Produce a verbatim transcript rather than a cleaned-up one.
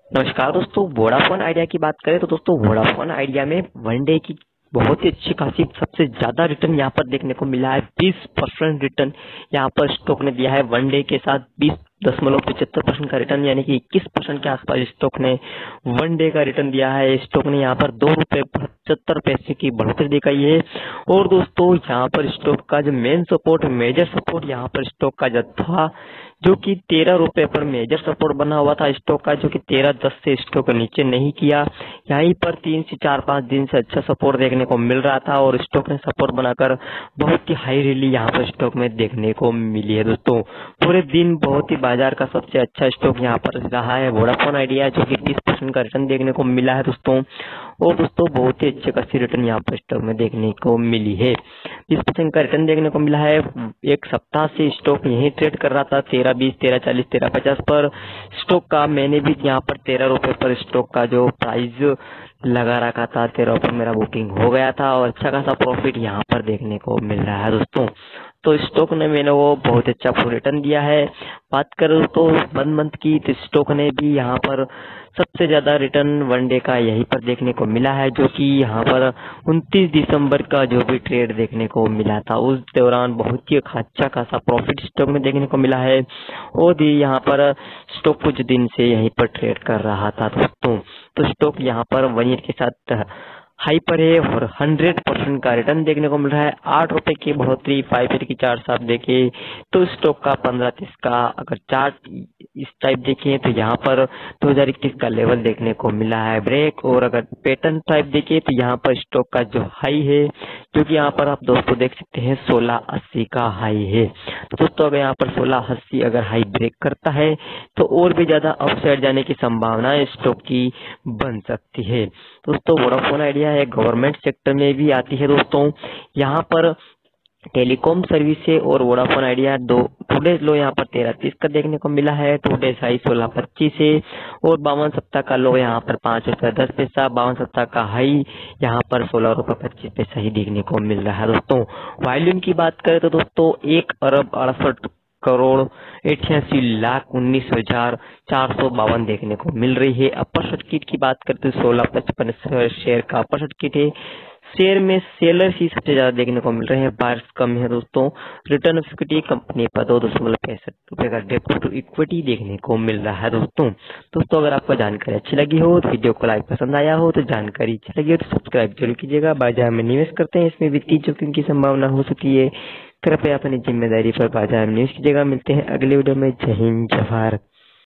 नमस्कार दोस्तों, Vodafone idea की बात करें तो दोस्तों वोडाफोन आइडिया में वनडे की बहुत ही अच्छी खासी सबसे ज्यादा रिटर्न यहाँ पर देखने को मिला है। बीस परसेंट रिटर्न यहाँ पर स्टॉक ने दिया है। वनडे के साथ बीस दशमलव पचहत्तर परसेंट का रिटर्न यानी कि इक्कीस परसेंट के आसपास स्टॉक ने वनडे का रिटर्न दिया है। स्टॉक ने यहाँ पर दो रुपए पचहत्तर पैसे की बढ़ोतरी दिखाई है। और दोस्तों यहाँ पर स्टॉक का जो मेन सपोर्ट मेजर सपोर्ट यहाँ पर स्टॉक का जो था जो कि तेरह रुपए पर मेजर सपोर्ट बना हुआ था स्टॉक का, जो कि तेरह दस से स्टॉक नीचे नहीं किया। यहीं पर तीन से चार पांच दिन से अच्छा सपोर्ट देखने को मिल रहा था और स्टॉक ने सपोर्ट बनाकर बहुत ही हाई रैली यहाँ पर स्टॉक में देखने को मिली है। दोस्तों पूरे दिन बहुत ही बाजार का सबसे अच्छा स्टॉक यहाँ पर रहा है वोडाफोन आइडिया, जो कि बीस परसेंट का रिटर्न देखने को मिला है दोस्तों। और दोस्तों बहुत ही अच्छे खासी रिटर्न यहाँ पर स्टॉक में देखने को मिली है। बीस परसेंट का रिटर्न देखने को मिला है। एक सप्ताह से स्टॉक यही ट्रेड कर रहा था तेरह बीस तेरह चालीस तेरह पचास पर स्टॉक का। मैंने भी यहाँ पर तेरह रुपए पर स्टॉक का जो प्राइस लगा रखा था, तेरह पर मेरा बुकिंग हो गया था और अच्छा खासा प्रॉफिट यहाँ पर देखने को मिल रहा है दोस्तों। तो स्टॉक ने मैंने वो बहुत अच्छा रिटर्न दिया है। बात करूँ तो वन मंथ की, तो स्टॉक ने भी यहाँ पर सबसे ज्यादा रिटर्न वनडे का यहीं पर देखने को मिला है, जो कि यहाँ पर उनतीस दिसंबर का जो भी ट्रेड देखने को मिला था उस दौरान बहुत ही अच्छा खासा प्रॉफिट स्टॉक में देखने को मिला है। और भी यहाँ पर स्टॉक कुछ दिन से यहीं पर ट्रेड कर रहा था दोस्तों। तो स्टॉक यहाँ पर वन ईयर के साथ हाई पर है और हंड्रेड परसेंट का रिटर्न देखने को मिल रहा है। आठ रुपए की बढ़ोतरी, फाइव ईयर की चार्ट आप देखे तो स्टॉक का पंद्रह तीस का अगर चार्ट इस टाइप देखें तो यहाँ पर दो हज़ार इक्कीस का लेवल देखने को मिला है ब्रेक। और अगर पैटर्न टाइप देखें तो यहाँ पर स्टॉक का जो हाई है, जो कि यहाँ पर आप दोस्तों देख सकते हैं सोलह अस्सी का हाई है। तो दोस्तों अगर यहाँ पर सोलह अस्सी अगर हाई ब्रेक करता है तो और भी ज्यादा अपसाइड जाने की संभावना स्टॉक की बन सकती है। दोस्तों वोडाफोन आइडिया है गवर्नमेंट सेक्टर में भी आती है दोस्तों। यहाँ पर टेलीकॉम सर्विस है और वोडाफोन आइडिया दो टू डेज लो यहाँ पर तेरह तीस का देखने को मिला है। टू डेज हाई सोलह पच्चीस है और बावन सप्ताह का लो यहाँ पर पांच रुपए दस पैसा, बावन सप्ताह का हाई यहाँ पर सोलह रुपए पच्चीस पैसा ही देखने को मिल रहा है दोस्तों। वॉल्यूम की बात करें तो दोस्तों एक अरब अड़सठ करोड़ अठासी लाख उन्नीस हजार चार सौ बावन देखने को मिल रही है। अपर सर्किट की बात करते हैं सोलह पचपन शेयर का अपर सर्किट है। शेयर में सेलर ही सबसे ज्यादा देखने को मिल रहे हैं, बायर्स कम है दोस्तों। रिटर्न ऑफ इक्विटी कंपनी पर दो दशमलव पैंसठ रुपए का डेप्ट टू इक्विटी देखने को मिल रहा है दोस्तों। दोस्तों अगर आपको जानकारी अच्छी लगी हो तो वीडियो को लाइक पसंद आया हो तो जानकारी अच्छी लगी हो तो सब्सक्राइब जरूर कीजिएगा। बाजार में निवेश करते हैं, इसमें वित्तीय जोखिम की संभावना हो सकती है। कृपया अपनी जिम्मेदारी पर बाजार में निवेश कीजिएगा। मिलते हैं अगले वीडियो में। जय हिंद जय भारत।